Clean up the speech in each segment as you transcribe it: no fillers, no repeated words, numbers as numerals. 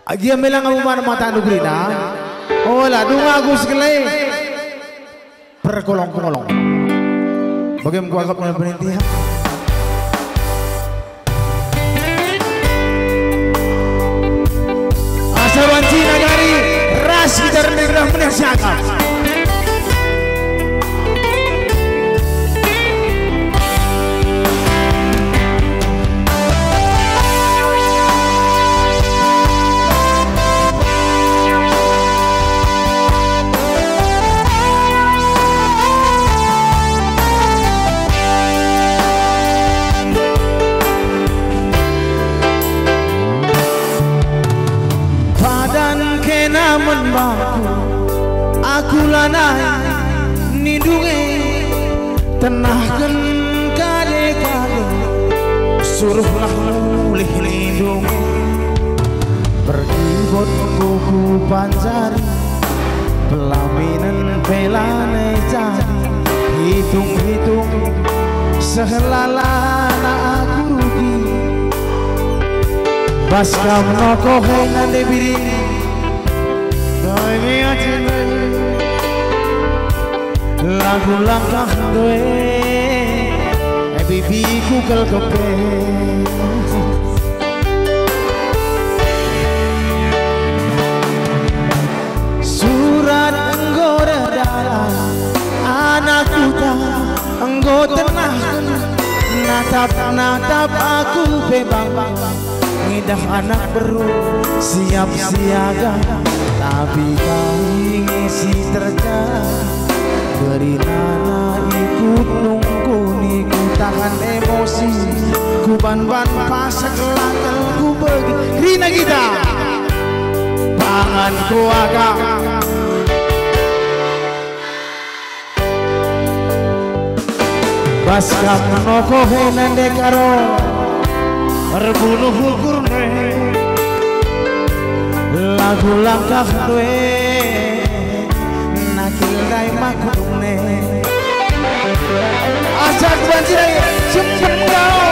Dia bilang kamu mana mata nugrina. Oh lah, dunga Agus kelai. Perkolong-kolong. Bagaimana gua agak berhenti? Asawan Cina dari ras gitar negara menasihatkan. Namun aku lanai nindungi tenahkan kade-kade suruhlah mulih lindungi pergi buku pancari pelaminan pelane jadi hitung-hitung sehelalana aku rugi baskam nokohe nande birini lagu langkah gue bibiku kel kepe surat anggota dalam anakku tak anggota natap aku bebang ngidah anak baru siap siaga tapi kami ngisi terjadi beri nana ikut nunggu niku tahan emosi ku ban-ban pasak lakel ku bagi rina kita pangan ku agak baskam nokohe nande karo berbunuh hukurne lagu langkah dwe nakil dai makune asal banjir cepat kau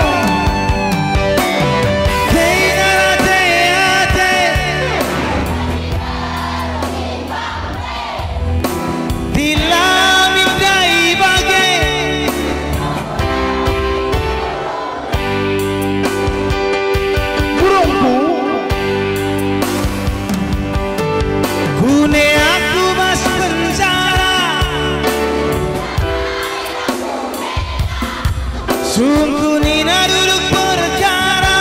sungguh nina duduk perkara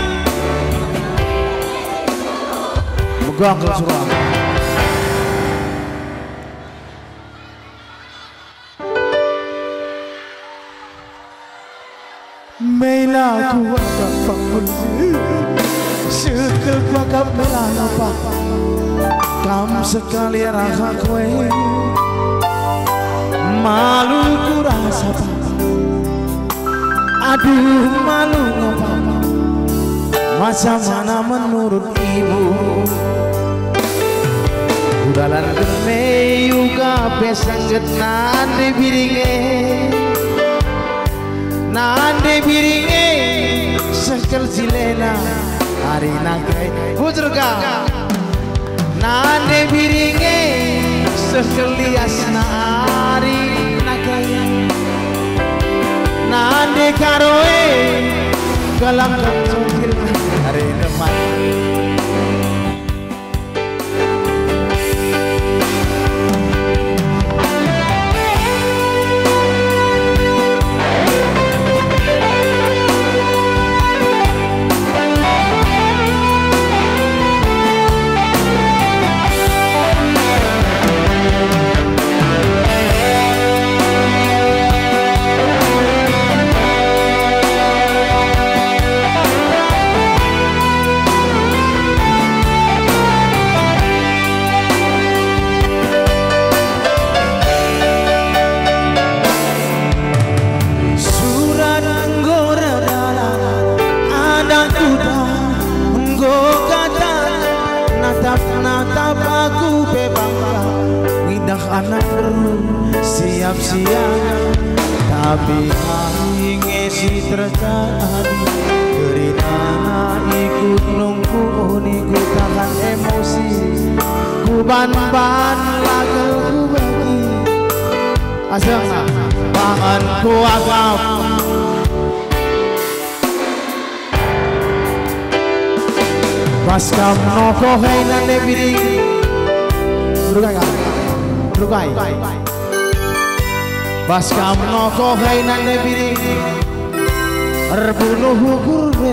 megang ke surang mela ku agak bangun sekel ku agak melapa kamu sekali rasa kue malu ku rasa aduh malu ngapa masa mana menurut ibu udalan geme juga besangget nande biringe sekel silena hari nagai bujurga nande biringe sekel liasna hari nagai nande karoe galang congkil hari depan natap aku bebang ngidah anak siap-siap tapi hari ngesi terjadi beri nana ikut nunggu niku tahan ban-ban lagu bagi asal pangan ku agap pas kamu noko hei nane biri Rugai pas kamu noko hei nane biri Erbunuh hukurbe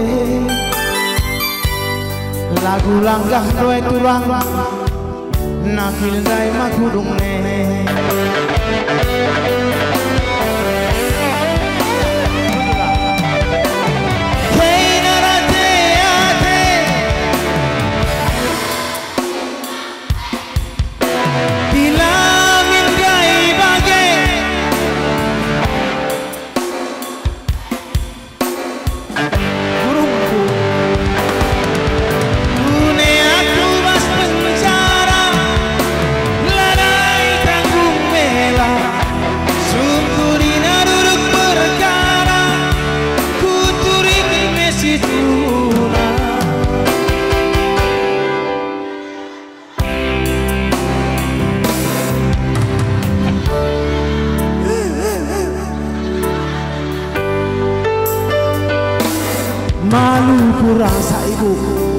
lagu langgah doe tulang nakil dai makudung ne malu ku rasa ibu,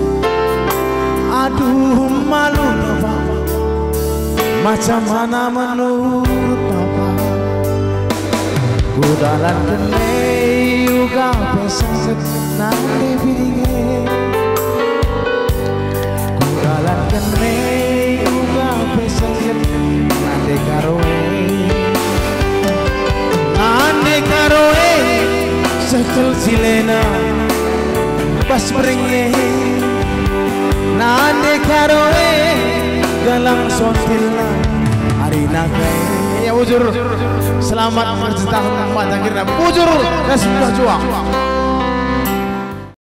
aduh malu bapak, macam mana menurut bapak? Ku dalan kene uga pesan nang biringe, ku dalan kene uga pesan nang karoe, nang karoe sekel silena. Pas beringe nane karoe galang sontilna hari nagai ya bujur selamat berjuta umat akhirnya bujur dan sebuah juang